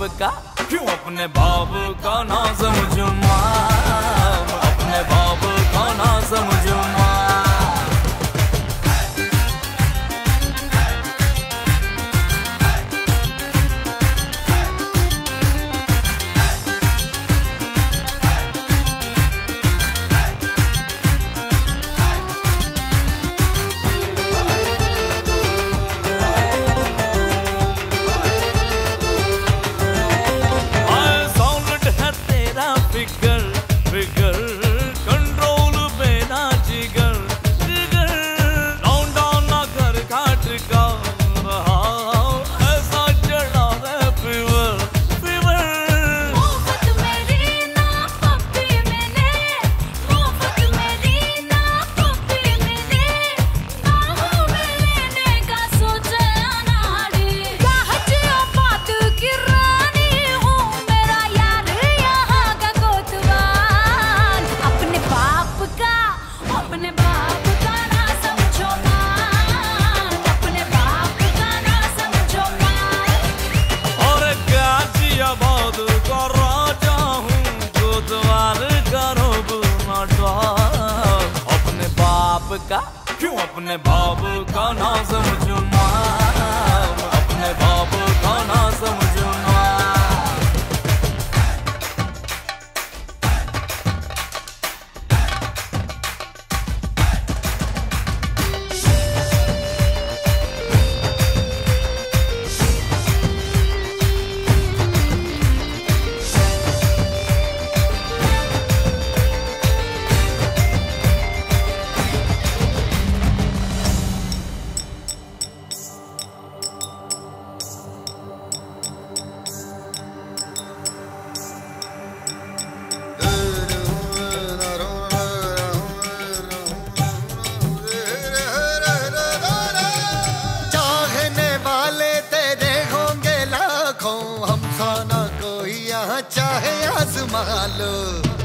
का, क्यों अपने बाप का ना समझूं माँ, अपने बाप का ना समझूं माँ। कंट्रोल पे ना जिगर जिगर, लौंडा ना घर घाट का रहा, ऐसा चढ़ा है फीवर फीवर। मुफ्त मेरी ना पप्पी मैंने, मुफ्त मेरी ना पप्पी मैंने, बाहों में लेने का सोचा नाड़ी। गाहजिया बात की रानी हूँ, मेरा यार यहाँ का कोतवाल। अपने बाप का ना समझो मान, अपने बाप का ना समझो मान। और गाजियाबाद का राजा हूँ, कोतवाल करो बुनाटा। अपने बाप का, क्यों अपने बाप का ना समझूं माँ, अपने बाप का ना समझूं माँ। चाहे आजमा लो।